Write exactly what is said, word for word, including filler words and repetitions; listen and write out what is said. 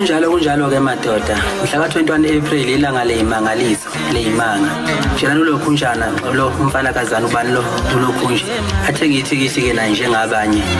kunjalo kunjalo ke madoda mhla ka twenty-one April ilanga leyimangaliso leyimanga njalo lo khunjana lo umfana kazana ubani lo lo khunje athe ngithi kithi ke na njengabanye